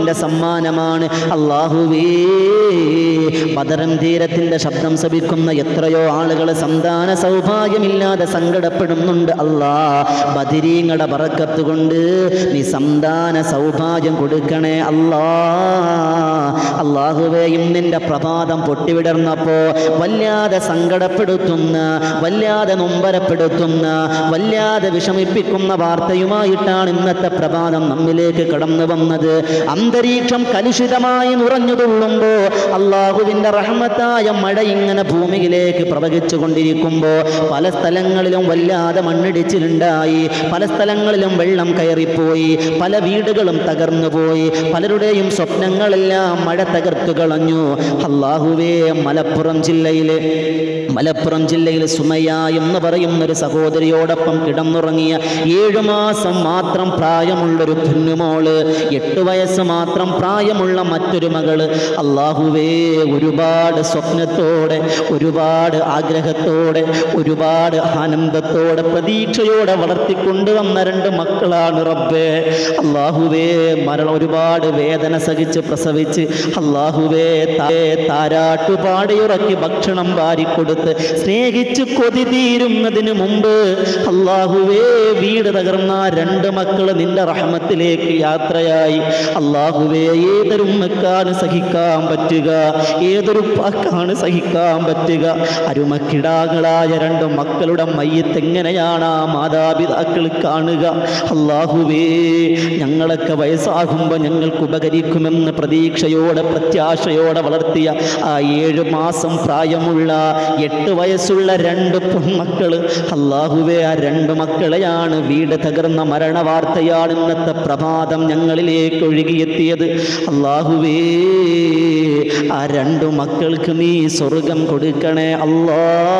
സമ്മാനമാണ്. അല്ലാഹുവേ, ബദറിൻ തീരത്തിന്റെ ശബ്ദം ശ്രവിക്കുന്ന എത്രയോ ആളുകൾ സന്താന സൗഭാഗ്യമില്ലാതെ സങ്കടപ്പെടുന്നുണ്ട്. അല്ലാ, ബദരീങ്ങളുടെ ബറക്കത്ത് കൊണ്ട് നീ സന്താന സൗഭാഗ്യം കൊടുക്കണേ അല്ലാ. അല്ലാഹുവേ, ഇന്നിന്റെ പ്രഭാതം പൊട്ടിവിടർന്നപ്പോ വല്ലാതെ സങ്കടപ്പെടുത്തുന്ന, വല്ലാതെ നൊമ്പരപ്പെടുത്തുന്ന, വല്ലാതെ വിഷമിപ്പിക്കുന്ന വാർത്തയുമായിട്ടാണ് ഇന്നത്തെ പ്രഭാതം നമ്മിലേക്ക് കടന്നു വന്നത്. അന്തരീക്ഷം കലുഷിതമായി നുറഞ്ഞു തുള്ളുമ്പോ, അള്ളാഹുവിന്റെ റഹ്മത്തായ മഴ ഇങ്ങനെ ഭൂമിയിലേക്ക് പ്രവഹിച്ചു കൊണ്ടിരിക്കുമ്പോ പല സ്ഥലങ്ങളിലും വല്ലാതെ മണ്ണിടിച്ചിലുണ്ടായി, പല സ്ഥലങ്ങളിലും വെള്ളം കയറിപ്പോയി, പല വീടുകളും തകർന്നുപോയി, പലരുടെയും സ്വപ്നങ്ങളെല്ലാം മഴ തകർത്തു കളഞ്ഞു. അള്ളാഹുവേ, മലപ്പുറം ജില്ലയിൽ സുമയ്യ എന്ന് പറയുന്നൊരു സഹോദരിയോടൊപ്പം കിടന്നുറങ്ങിയ 7 മാസം മാത്രം പ്രായമുള്ളൊരു കുഞ്ഞുമോള്, 8 വയസ്സ് മാത്രം പ്രായമുള്ള മറ്റൊരു മകള്, അല്ലാഹുവേ, ഒരുപാട് സ്വപ്നത്തോടെ, ഒരുപാട് ആഗ്രഹത്തോടെ, ഒരുപാട് ആനന്ദത്തോടെ, പ്രതീക്ഷയോടെ വളർത്തിക്കൊണ്ടുവന്ന 2 മക്കളാണ് റബ്ബേ. അല്ലാഹുവേ, ഒരുപാട് വേദന സഹിച്ച് പ്രസവിച്ച്, അല്ലാഹുവേ, താരാട്ടുപാടിയുറക്കി ഭക്ഷണം വാരിക്കൊടുത്ത് സ്നേഹിച്ച് കൊതി തീരുന്നതിന് മുമ്പ്, അല്ലാഹുവേ, വീട് തകർന്ന 2 മക്കള് നിന്റെ റഹ്മത്തിലേക്ക് യാത്രയായി. അല്ലാഹുവേ, ഏതൊരു ഉമ്മക്കാണ് സഹിക്കാൻ പറ്റുക, ഏതൊരു ഉപ്പാക്കാണ് സഹിക്കാൻ പറ്റുക? അരുമക്കിടാങ്ങളായ 2 മക്കളുടെ മയ്യത്ത് എങ്ങനെയാണ് ആ മാതാപിതാക്കൾ കാണുക? അല്ലാഹുവേ, ഞങ്ങളൊക്കെ വയസ്സാകുമ്പോൾ ഞങ്ങൾക്ക് ഉപകരിക്കുമെന്ന് പ്രതീക്ഷയോടെ, പ്രത്യാശയോടെ വളർത്തിയ ആ 7 മാസം പ്രായമുള്ള 8 വയസ്സുള്ള 2 പൊന്മക്കള്, അല്ലാഹുവേ, ആ 2 മക്കളെയാണ് വീട് തകർന്ന മരണവാർത്തയാണ് ഇന്നത്തെ പ്രഭാതം ഞങ്ങളിലേക്ക് ഒഴുകിയെത്തിയത്. അല്ലാഹുവേ, ആ 2 മക്കൾക്ക് നീ സ്വർഗം കൊടുക്കണേ അല്ലാ.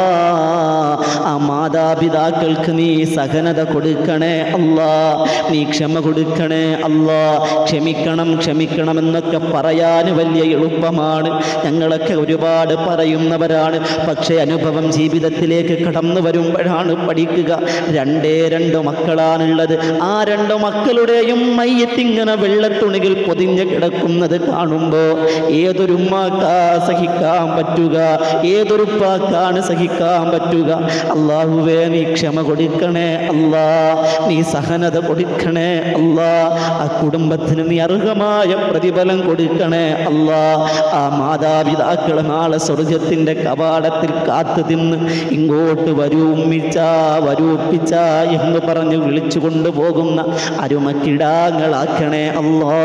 ആ മാതാപിതാക്കൾക്ക് നീ സഹനത കൊടുക്കണേ അല്ലാ. നീ ക്ഷമ കൊടുക്കണേ അല്ലാ. ക്ഷമിക്കണം എന്നൊക്കെ പറയാൻ വലിയ എളുപ്പമാണ്. ഞങ്ങളൊക്കെ ഒരുപാട് പറയുന്നവരാണ്. പക്ഷേ അനുഭവം ജീവിതത്തിലേക്ക് കടന്നു വരുമ്പോഴാണ് പഠിക്കുക. 2 മക്കളാണുള്ളത്. ആ 2 മക്കളുടെയും മയ്യത്തിങ്ങനെ വെള്ളത്തുണികൾ പൊതിഞ്ഞ് കിടക്കുന്നത് കാണുമ്പോൾ ഏതൊരു ഉമ്മാക്കാ സഹിക്കാൻ പറ്റുക? ഏതൊരു ഉപ്പാക്കാണ് സഹിക്കാൻ പറ്റുക? അല്ലാഹുവേ, നീ ക്ഷമ കൊടുക്കണേ അല്ലാ. നീ സഹനത കൊടുക്കണേ അല്ലാ. ആ കുടുംബത്തിന് നീ അർഹമായ പ്രതിഫലം കൊടുക്കണേ അല്ലാ. ആ മാതാപിതാക്കൾ നാളെ സ്വർഗത്തിന്റെ കവാടത്തിൽ കാത്തു തിന്ന് ഇങ്ങോട്ട് വരൂ ഉമ്മിച്ച, വരൂ ഉപ്പിച്ച എന്ന് പറഞ്ഞ് വിളിച്ചു കൊണ്ടുപോകുന്ന അരുമക്കിടാങ്ങളാക്കണേ അല്ലാ.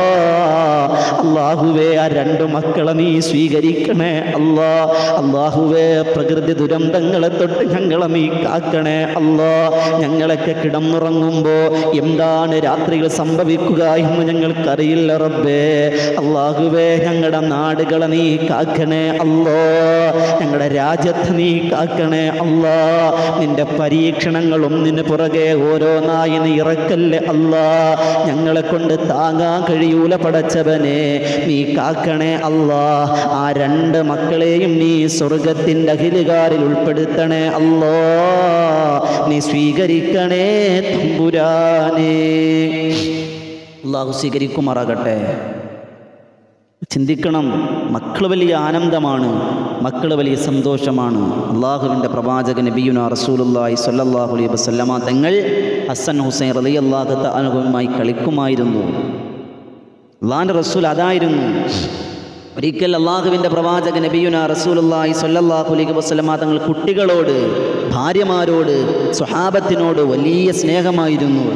അല്ലാഹുവേ, ആ 2 മക്കളെ നീ സ്വീകരിക്കണേ അല്ലാ. അല്ലാഹുവേ, പ്രകൃതി ദുരന്തങ്ങളെ തൊട്ട് ഞങ്ങളെ നീ കാക്കണേ അല്ലാ. ഞങ്ങളൊക്കെ കിടന്നുറങ്ങുമ്പോൾ എന്താണ് രാത്രികൾ സംഭവിക്കുക എന്ന് ഞങ്ങൾക്കറിയില്ല റബ്ബേ. അല്ലാഹുവേ, ഞങ്ങളുടെ നാടുകളെ നീ കാക്കണേ അല്ലാ. ഞങ്ങളുടെ രാജ്യത്തെ നീ കാക്കണേ അല്ലാ. നിന്റെ പരീക്ഷണങ്ങൾ ഒന്നിന് പുറകെ ഓരോന്നായി നീ ഇറക്കല്ലേ അല്ലാ. ഞങ്ങളെ കൊണ്ട് താങ്ങാൻ കഴിയൂല പടച്ചവനെ, നീ കാക്കണേ അല്ലാ. ആ 2 മക്കളെയും നീ സ്വർഗത്തിന്റെ അഖിലുകാരിൽ ഉൾപ്പെടുത്തണേ അല്ലാ. നീ സ്വീകരിക്കണേ തമ്പുരാനേ. അല്ലാഹു സ്വീകരിക്കുമാറാകട്ടെ. ചിന്തിക്കണം, മക്കൾ വലിയ ആനന്ദമാണ്, മക്കൾ വലിയ സന്തോഷമാണ്. അള്ളാഹുവിൻ്റെ പ്രവാചകൻ നബിയുനാ റസൂലുള്ളാഹി സ്വല്ലല്ലാഹു അലൈഹി വസല്ലമ തങ്ങൾ ഹസൻ ഹുസൈൻ റളിയല്ലാഹു തആല അൻഹുമായി കളിക്കുമായിരുന്നു. അള്ളാഹിൻ്റെ റസൂൽ അതായിരുന്നു. ഒരിക്കൽ അള്ളാഹുവിൻ്റെ പ്രവാചകൻ നബിയുനാ റസൂലുള്ളാഹി സ്വല്ലല്ലാഹു അലൈഹി വസല്ലമ തങ്ങൾ കുട്ടികളോട്, ഭാര്യമാരോട്, സ്വഹാബത്തിനോട് വലിയ സ്നേഹമായിരുന്നു.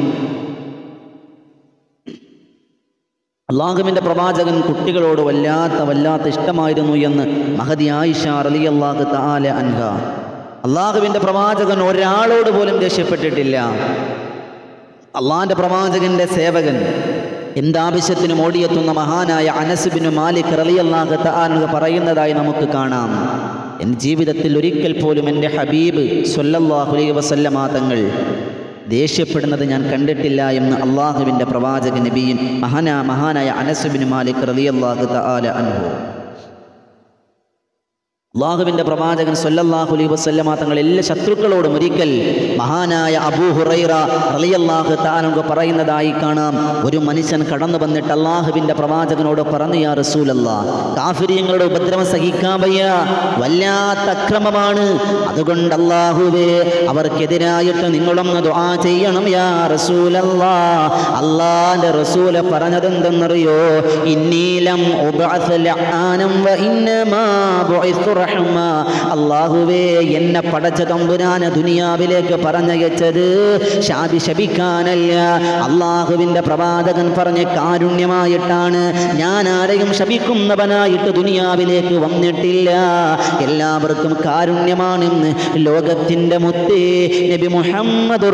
അള്ളാഹുവിൻ്റെ പ്രവാചകൻ കുട്ടികളോട് വല്ലാത്ത ഇഷ്ടമായിരുന്നു എന്ന് മഹദി ആയിഷ റളിയല്ലാഹു തആല അൻഹ. അള്ളാഹുവിൻ്റെ പ്രവാചകൻ ഒരാളോട് പോലും ദേഷ്യപ്പെട്ടിട്ടില്ല. അള്ളാഹിൻ്റെ പ്രവാചകൻ്റെ സേവകൻ എന്താവശ്യത്തിനും ഓടിയെത്തുന്ന മഹാനായ അനസ് ബിൻ മാലിക് റളിയല്ലാഹു തആല പറയുന്നതായി നമുക്ക് കാണാം. എൻ്റെ ജീവിതത്തിൽ ഒരിക്കൽ പോലും എൻ്റെ ഹബീബ് സ്വല്ലല്ലാഹു അലൈഹി വസല്ലമ തങ്ങൾ ദേഷ്യപ്പെടുന്നത് ഞാൻ കണ്ടിട്ടില്ല എന്ന് അള്ളാഹുവിൻ്റെ പ്രവാചകൻ നബിയിൻ മഹാനായ അനസ് ബിൻ മാലിക് റളിയല്ലാഹു തആല അൻഹു. അള്ളാഹുവിൻ്റെ പ്രവാചകൻ സ്വല്ലല്ലാഹു അലൈഹി വസല്ലമ തങ്ങൾ എല്ലാ ശത്രുക്കളോടും ഒരിക്കൽ മഹാനായ അബൂ ഹുറൈറ റളിയല്ലാഹു തആല അൻഹു പറയുന്നതായി കാണാം. ഒരു മനുഷ്യൻ കടന്നു വന്നിട്ട് അള്ളാഹുവിൻ്റെ പ്രവാചകനോട് പറഞ്ഞു, യാ റസൂലല്ലാഹ്, കാഫിര്യങ്ങളുടെ ഉപദ്രവം സഹിക്കാൻ വയ്യ, വല്ലാത്ത അക്രമമാണ്, അതുകൊണ്ട് അള്ളാഹുവേ അവർക്കെതിരായിട്ട് നിങ്ങളൊന്ന് ദുആ ചെയ്യണം യാ റസൂലല്ലാഹ്. അള്ളാന്റെ റസൂല് പറഞ്ഞതെന്തെന്നറിയോ? ഇന്നീലം ഉബഅസ് ലഅാനം വ ഇന്നമാ ബുഇസ്തു റഹ്മ. അള്ളാഹുവേ, എന്നെ പടച്ച തമ്പുരാനെ ദുനിയാവിലേക്ക് പറഞ്ഞയച്ചത് ശപിക്കാനല്ല. അള്ളാഹുവിൻ്റെ പ്രവാചകൻ പറഞ്ഞ കാരുണ്യമായിട്ടാണ്. ഞാൻ ആരെയും ശപിക്കുന്നവനായിട്ട് ദുനിയാവിലേക്ക് വന്നിട്ടില്ല, എല്ലാവർക്കും കാരുണ്യമാണെന്ന് ലോകത്തിൻ്റെ മുത്തേ നബി മുഹമ്മദുർ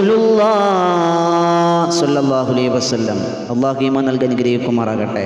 റസൂലുള്ളാഹ് സ്വല്ലല്ലാഹു അലൈഹി വസല്ലം. അള്ളാഹു ഈമാൻ നൽകി അനുഗ്രഹിക്കുമാറാകട്ടെ.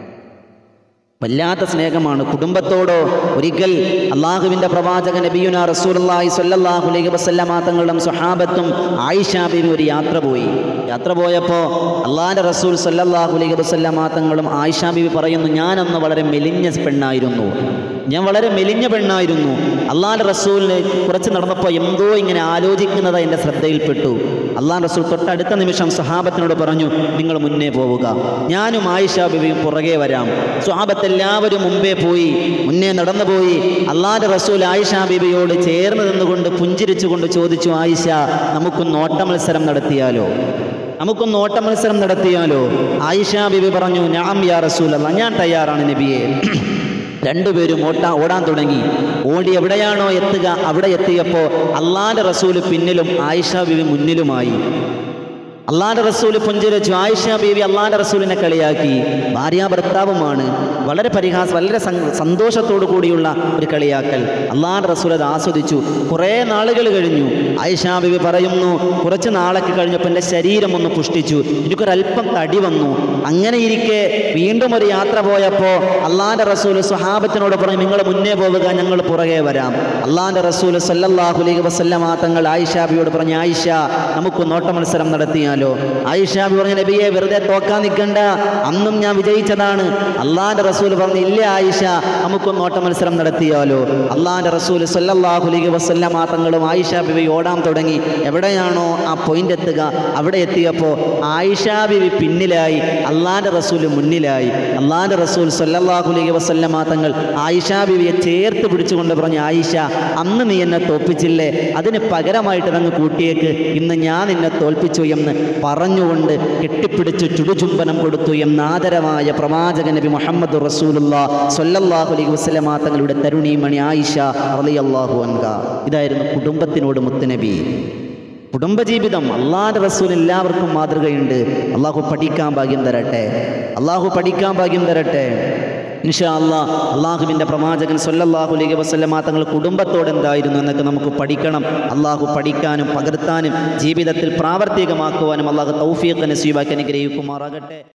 വല്ലാത്ത സ്നേഹമാണ് കുടുംബത്തോടോ. ഒരിക്കൽ അള്ളാഹുവിൻ്റെ പ്രവാചകൻ നബിയുനാ റസൂലുള്ളാഹി സ്വല്ലല്ലാഹു അലൈഹി വസല്ലമ തങ്ങളും സ്വഹാബത്തും ആയിഷ ബീവി ഒരു യാത്ര പോയി. യാത്ര പോയപ്പോൾ അള്ളാഹിൻ്റെ റസൂൽ സ്വല്ലല്ലാഹു അലൈഹി വസല്ലമ തങ്ങളും ആയിഷ ബീവി പറയുന്നു, ഞാനന്ന് വളരെ മെലിഞ്ഞ പെണ്ണായിരുന്നു, ഞാൻ വളരെ മെലിഞ്ഞ പെണ്ണായിരുന്നു. അള്ളാഹിൻ്റെ റസൂലിന് കുറച്ച് നടന്നപ്പോൾ എന്തോ ഇങ്ങനെ ആലോചിക്കുന്നത് എൻ്റെ ശ്രദ്ധയിൽപ്പെട്ടു. അള്ളാഹിൻ്റെ റസൂൽ തൊട്ടടുത്ത നിമിഷം സ്വഹാബത്തിനോട് പറഞ്ഞു, നിങ്ങൾ മുന്നേ പോവുക, ഞാനും ആയിഷ ബീവിയും പുറകെ വരാം. സ്വഹാബത്ത് എല്ലാവരും മുമ്പേ പോയി, മുന്നേ നടന്നു പോയി. അള്ളാഹിൻ്റെ റസൂൽ ആയിഷ ബീവിയോട് ചേർന്ന് നിന്നുകൊണ്ട് പുഞ്ചിരിച്ചുകൊണ്ട് ചോദിച്ചു, ആയിഷ, നമുക്കൊന്ന് ഓട്ട മത്സരം നടത്തിയാലോ? നമുക്കൊന്ന് ഓട്ട മത്സരം നടത്തിയാലോ? ആയിഷ ബീവി പറഞ്ഞു, നഅം യാ റസൂലല്ലാഹ്, ഞാൻ തയ്യാറാണ് നബിയെ. രണ്ടുപേരും ഓടാൻ തുടങ്ങി. ഓടി എവിടെയാണോ എത്തുക അവിടെ എത്തിയപ്പോൾ അള്ളാഹിൻ്റെ റസൂല് പിന്നിലും ആയിഷ ബീവി മുന്നിലുമായി. അള്ളാഹിൻ്റെ റസൂല് പുഞ്ചിരിച്ചു. ആയിഷ ബീവി അള്ളാഹിൻ്റെ റസൂലിനെ കളിയാക്കി. ഭാര്യ ഭർത്താവുമാണ്. വളരെ വളരെ സന്തോഷത്തോടു കൂടിയുള്ള ഒരു കളിയാക്കൽ. അള്ളാഹിൻ്റെ റസൂൽ അത് ആസ്വദിച്ചു. കുറേ നാളുകൾ കഴിഞ്ഞു. ആയിഷ ബീവി പറയുന്നു, കുറച്ച് നാളൊക്കെ കഴിഞ്ഞപ്പോൾ എൻ്റെ ശരീരം ഒന്ന് പുഷ്ടിച്ചു, എനിക്കൊരല്പം തടി വന്നു. അങ്ങനെ ഇരിക്കെ വീണ്ടും ഒരു യാത്ര പോയപ്പോൾ അള്ളാഹിൻ്റെ റസൂൽ സ്വഹാബത്തിനോട് പറഞ്ഞു, നിങ്ങൾ മുന്നേ പോവുക, ഞങ്ങൾ പുറകെ വരാം. അള്ളാഹിൻ്റെ റസൂൽ സ്വല്ലല്ലാഹു അലൈഹി വസല്ലമ തങ്ങൾ ആയിഷ ബീവിയോട് പറഞ്ഞു, ആയിഷ, നമുക്ക് നോട്ട മത്സരം നടത്തിയാലോ? ആയിഷ ബീവി പറഞ്ഞു, നബിയെ, വെറുതെ തോക്കാൻ നിൽക്കണ്ട, അന്നും ഞാൻ വിജയിച്ചതാണ്. അള്ളാഹിൻ്റെ റസൂൽ പറഞ്ഞു, ഇല്ല ആയിഷ, നമുക്കൊന്ന് ഓട്ട മത്സരം നടത്തിയാലോ? അള്ളാഹിൻ്റെ റസൂൽ സ്വല്ലല്ലാഹു അലൈഹി വസല്ലമ തങ്ങളും ആയിഷ ബീവി ഓടാൻ തുടങ്ങി. എവിടെയാണോ ആ പോയിന്റ് എത്തുക അവിടെ എത്തിയപ്പോൾ ആയിഷ ബീവി പിന്നിലായി, അള്ളാഹിൻ്റെ റസൂൽ മുന്നിലായി. അള്ളാഹിൻ്റെ റസൂൽ സ്വല്ലല്ലാഹു അലൈഹി വസല്ലമ തങ്ങൾ ആയിഷ ബീവിയെ ചേർത്ത് പിടിച്ചുകൊണ്ട് പറഞ്ഞു, ആയിഷ, അന്ന് നീ എന്നെ തോൽപ്പിച്ചില്ലേ, അതിന് പകരമായിട്ട് അങ്ങ് കൂട്ടിയേക്ക്, ഇന്ന് ഞാൻ നിന്നെ തോൽപ്പിച്ചു എന്ന് പറഞ്ഞുകൊണ്ട് കെട്ടിപ്പിടിച്ച് ചുടുചുംബനം കൊടുത്തു എന്ന ആദരവായ പ്രവാചകൻ നബി മുഹമ്മദ് റസൂലുള്ളാഹി സ്വല്ലല്ലാഹു അലൈഹി വസല്ലമ തങ്ങളുടെ തരുണീമണി ആയിഷ റളിയല്ലാഹു അൻഹ. ഇതായിരുന്നു കുടുംബത്തിനോട് മുത്തുനബി. കുടുംബജീവിതം അള്ളാഹിൻ്റെ റസൂൽ എല്ലാവർക്കും മാതൃകയുണ്ട്. അള്ളാഹു പഠിക്കാൻ ഭാഗ്യം തരട്ടെ, അള്ളാഹു പഠിക്കാൻ ഭാഗ്യം തരട്ടെ. ഇൻഷാ അല്ലാഹ് അള്ളാഹുവിൻ്റെ പ്രവാചകൻ സ്വല്ലല്ലാഹു അലൈഹി വസല്ലമ തങ്ങൾ കുടുംബത്തോട് എന്തായിരുന്നു എന്നൊക്കെ നമുക്ക് പഠിക്കണം. അള്ളാഹു പഠിക്കാനും പകർത്താനും ജീവിതത്തിൽ പ്രാവർത്തികമാക്കുവാനും അള്ളാഹു തൗഫീഖ് നസീബാക്കി അനുഗ്രഹിക്കുമാറാകട്ടെ.